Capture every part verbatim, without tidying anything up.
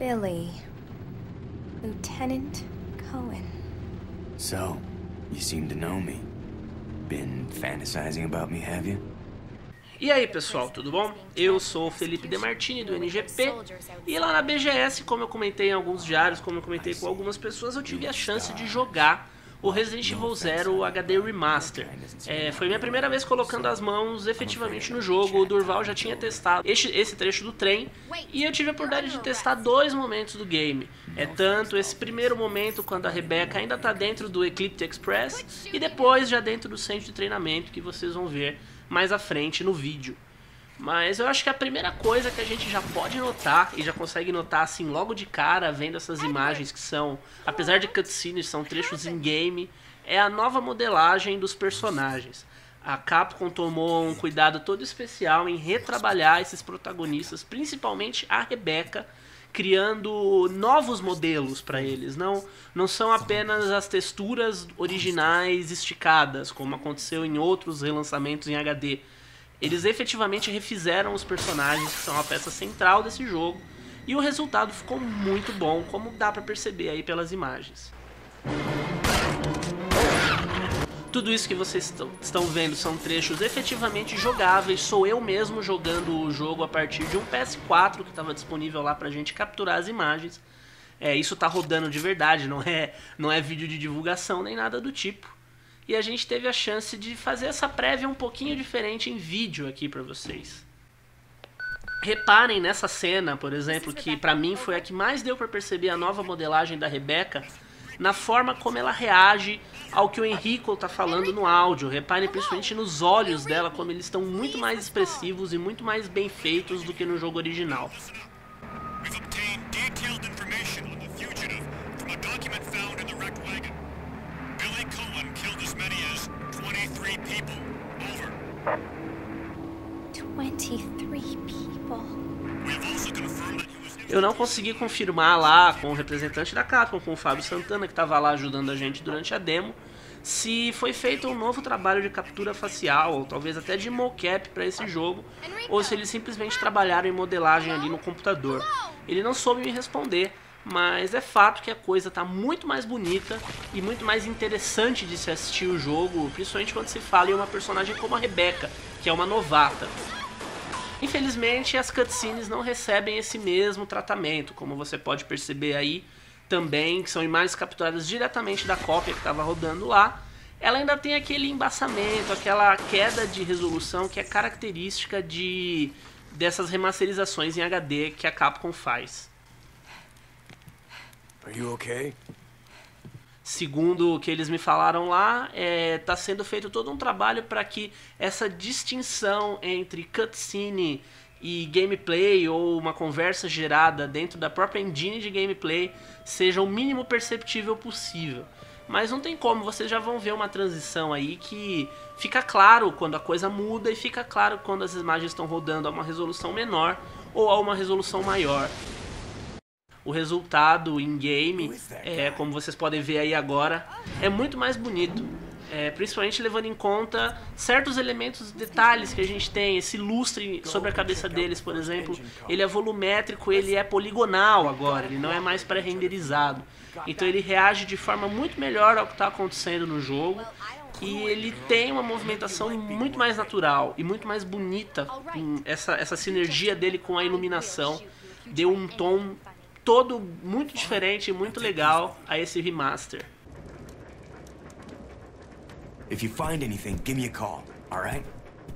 Billy. Lieutenant Cohen. So, you seem to know me. Been fantasizing about me, have you? E aí pessoal, tudo bom? Eu sou o Felipe Demartini do N G P e lá na B G S, como eu comentei em alguns diários, como eu comentei com algumas pessoas, eu tive a chance de jogar o Resident Evil Zero H D Remaster. É, foi minha primeira vez colocando as mãos efetivamente no jogo. O Durval já tinha testado esse, esse trecho do trem e eu tive a oportunidade de testar dois momentos do game. É tanto esse primeiro momento quando a Rebecca ainda está dentro do Eclipse Express e depois já dentro do centro de treinamento, que vocês vão ver mais à frente no vídeo. Mas eu acho que a primeira coisa que a gente já pode notar, e já consegue notar assim logo de cara, vendo essas imagens que são, apesar de cutscenes, são trechos in-game, é a nova modelagem dos personagens. A Capcom tomou um cuidado todo especial em retrabalhar esses protagonistas, principalmente a Rebecca, criando novos modelos para eles. Não, não são apenas as texturas originais esticadas, como aconteceu em outros relançamentos em H D. Eles efetivamente refizeram os personagens, que são a peça central desse jogo, e o resultado ficou muito bom, como dá pra perceber aí pelas imagens. Tudo isso que vocês estão vendo são trechos efetivamente jogáveis. Sou eu mesmo jogando o jogo a partir de um P S quatro que estava disponível lá pra gente capturar as imagens. É, isso tá rodando de verdade, não é, não é vídeo de divulgação nem nada do tipo. E a gente teve a chance de fazer essa prévia um pouquinho diferente em vídeo aqui pra vocês. Reparem nessa cena, por exemplo, que pra mim foi a que mais deu pra perceber a nova modelagem da Rebecca, na forma como ela reage ao que o Enrico tá falando no áudio. Reparem principalmente nos olhos dela, como eles estão muito mais expressivos e muito mais bem feitos do que no jogo original. Eu não consegui confirmar lá com o representante da Capcom, com o Fábio Santana, que estava lá ajudando a gente durante a demo, se foi feito um novo trabalho de captura facial, ou talvez até de mocap para esse jogo, ou se eles simplesmente trabalharam em modelagem ali no computador. Ele não soube me responder, mas é fato que a coisa está muito mais bonita e muito mais interessante de se assistir o jogo, principalmente quando se fala em uma personagem como a Rebecca, que é uma novata. Infelizmente, as cutscenes não recebem esse mesmo tratamento, como você pode perceber aí também, que são imagens capturadas diretamente da cópia que estava rodando lá. Ela ainda tem aquele embaçamento, aquela queda de resolução que é característica de, dessas remasterizações em H D que a Capcom faz. Are you okay? Segundo o que eles me falaram lá, está é, sendo feito todo um trabalho para que essa distinção entre cutscene e gameplay, ou uma conversa gerada dentro da própria engine de gameplay, seja o mínimo perceptível possível. Mas não tem como, vocês já vão ver uma transição aí que fica claro quando a coisa muda e fica claro quando as imagens estão rodando a uma resolução menor ou a uma resolução maior. O resultado em game, é, como vocês podem ver aí agora, é muito mais bonito. É, principalmente levando em conta certos elementos, detalhes que a gente tem. Esse lustre sobre a cabeça deles, por exemplo, ele é volumétrico, ele é poligonal agora, ele não é mais pré-renderizado. Então ele reage de forma muito melhor ao que está acontecendo no jogo. E ele tem uma movimentação muito mais natural e muito mais bonita. Essa, essa sinergia dele com a iluminação deu um tom todo muito diferente e muito legal a esse remaster. If you find anything, give me a call, all right?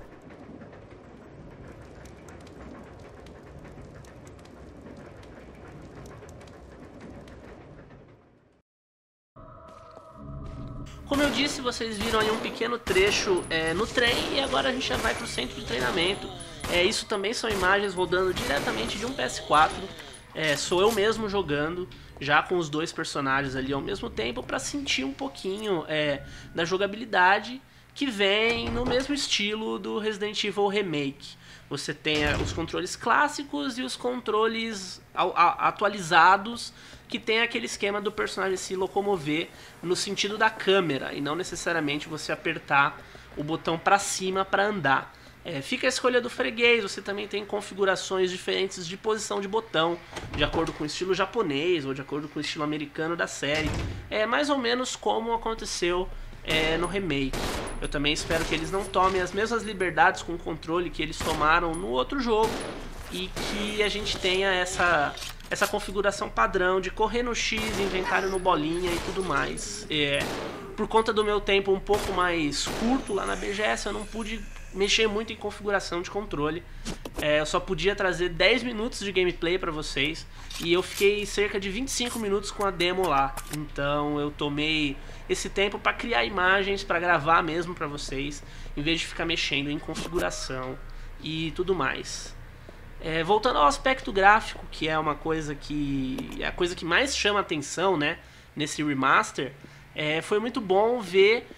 Como eu disse, vocês viram aí um pequeno trecho é, no trem e agora a gente já vai para o centro de treinamento. É, isso também são imagens rodando diretamente de um P S quatro. É, sou eu mesmo jogando, já com os dois personagens ali ao mesmo tempo, para sentir um pouquinho é, da jogabilidade que vem no mesmo estilo do Resident Evil Remake. Você tem os controles clássicos e os controles atualizados, que tem aquele esquema do personagem se locomover no sentido da câmera, e não necessariamente você apertar o botão para cima para andar. É, fica a escolha do freguês, você também tem configurações diferentes de posição de botão, de acordo com o estilo japonês ou de acordo com o estilo americano da série. É mais ou menos como aconteceu é, no remake. Eu também espero que eles não tomem as mesmas liberdades com o controle que eles tomaram no outro jogo e que a gente tenha essa, essa configuração padrão de correr no X, inventário no bolinha e tudo mais. É, por conta do meu tempo um pouco mais curto lá na B G S, eu não pude mexer muito em configuração de controle. É, eu só podia trazer dez minutos de gameplay pra vocês e eu fiquei cerca de vinte e cinco minutos com a demo lá. Então eu tomei esse tempo para criar imagens, para gravar mesmo pra vocês, em vez de ficar mexendo em configuração e tudo mais. É, voltando ao aspecto gráfico, que é uma coisa que é a coisa que mais chama atenção, né, nesse remaster, é, foi muito bom ver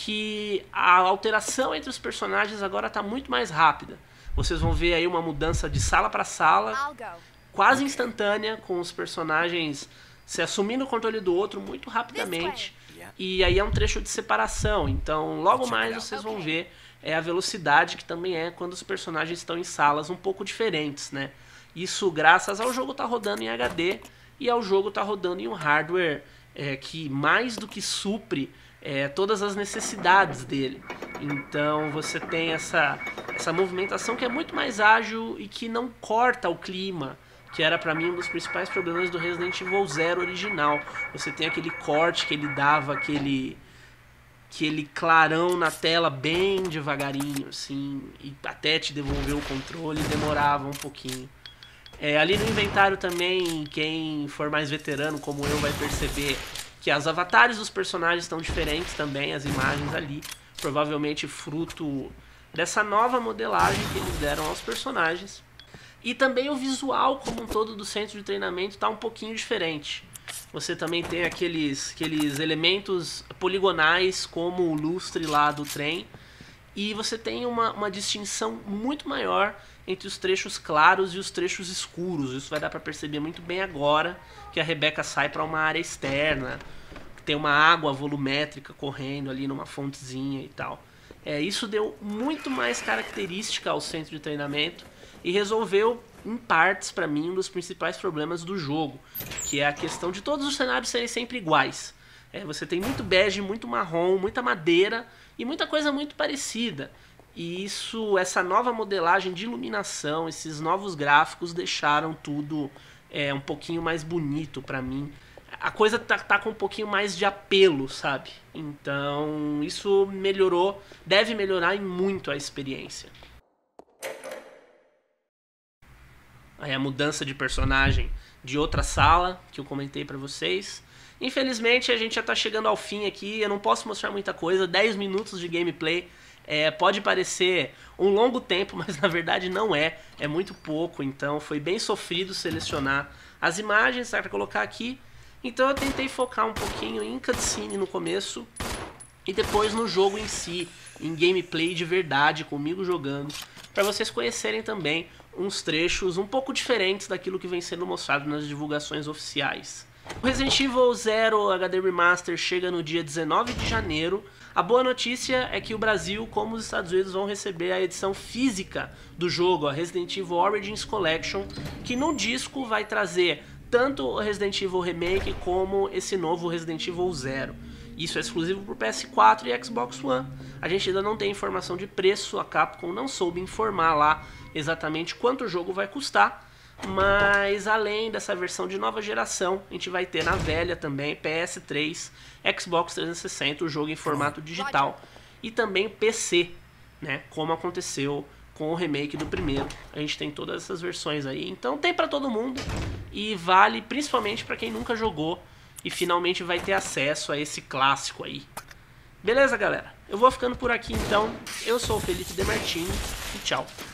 que a alteração entre os personagens agora está muito mais rápida. Vocês vão ver aí uma mudança de sala para sala, quase instantânea, com os personagens se assumindo o controle do outro muito rapidamente. E aí é um trecho de separação, então logo mais vocês vão ver é, a velocidade, que também é quando os personagens estão em salas um pouco diferentes, né? Isso graças ao jogo estar tá rodando em H D e ao jogo estar tá rodando em um hardware é, que mais do que supre É, todas as necessidades dele. Então você tem essa, essa movimentação que é muito mais ágil e que não corta o clima, que era pra mim um dos principais problemas do Resident Evil Zero original. Você tem aquele corte que ele dava, aquele, aquele clarão na tela bem devagarinho, assim, e até te devolver o controle demorava um pouquinho. É, ali no inventário também, quem for mais veterano como eu vai perceber que as avatares dos personagens estão diferentes também, as imagens ali, provavelmente fruto dessa nova modelagem que eles deram aos personagens. E também o visual como um todo do centro de treinamento está um pouquinho diferente. Você também tem aqueles, aqueles elementos poligonais como o lustre lá do trem, e você tem uma, uma distinção muito maior entre os trechos claros e os trechos escuros. Isso vai dar para perceber muito bem agora que a Rebecca sai para uma área externa, tem uma água volumétrica correndo ali numa fontezinha e tal. É, isso deu muito mais característica ao centro de treinamento e resolveu, em partes, para mim, um dos principais problemas do jogo, que é a questão de todos os cenários serem sempre iguais. É, você tem muito bege, muito marrom, muita madeira e muita coisa muito parecida. E isso, essa nova modelagem de iluminação, esses novos gráficos deixaram tudo é, um pouquinho mais bonito pra mim. A coisa tá, tá com um pouquinho mais de apelo, sabe? Então isso melhorou, deve melhorar em muito a experiência. Aí a mudança de personagem de outra sala, que eu comentei pra vocês. Infelizmente a gente já tá chegando ao fim aqui, eu não posso mostrar muita coisa, dez minutos de gameplay. É, pode parecer um longo tempo, mas na verdade não é, é muito pouco, então foi bem sofrido selecionar as imagens para colocar aqui. Então eu tentei focar um pouquinho em cutscene no começo e depois no jogo em si, em gameplay de verdade, comigo jogando, para vocês conhecerem também uns trechos um pouco diferentes daquilo que vem sendo mostrado nas divulgações oficiais. O Resident Evil Zero H D Remaster chega no dia dezenove de janeiro. A boa notícia é que o Brasil, como os Estados Unidos, vão receber a edição física do jogo, a Resident Evil Origins Collection, que no disco vai trazer tanto o Resident Evil Remake como esse novo Resident Evil Zero. Isso é exclusivo para o P S quatro e Xbox One. A gente ainda não tem informação de preço, a Capcom não soube informar lá exatamente quanto o jogo vai custar, mas além dessa versão de nova geração, a gente vai ter na velha também P S três, Xbox trezentos e sessenta, o jogo em formato digital, e também P C, né, como aconteceu com o remake do primeiro. A gente tem todas essas versões aí, então tem pra todo mundo e vale principalmente pra quem nunca jogou e finalmente vai ter acesso a esse clássico aí. Beleza, galera? Eu vou ficando por aqui então. Eu sou o Felipe Demartini e tchau.